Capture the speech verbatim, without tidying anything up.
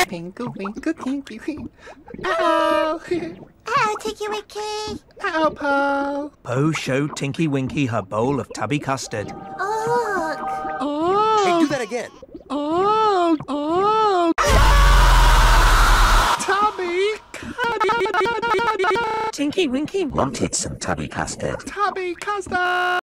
Twinkle, twinkle, tinky, wink. Uh-oh! Oh, Tinky Winky! Uh-oh, Po! Po showed Tinky Winky her bowl of tubby custard. Look! Oh! Hey, do that again. Oh! Oh! Tubby! Tinky Winky wanted some tubby custard. Tubby custard!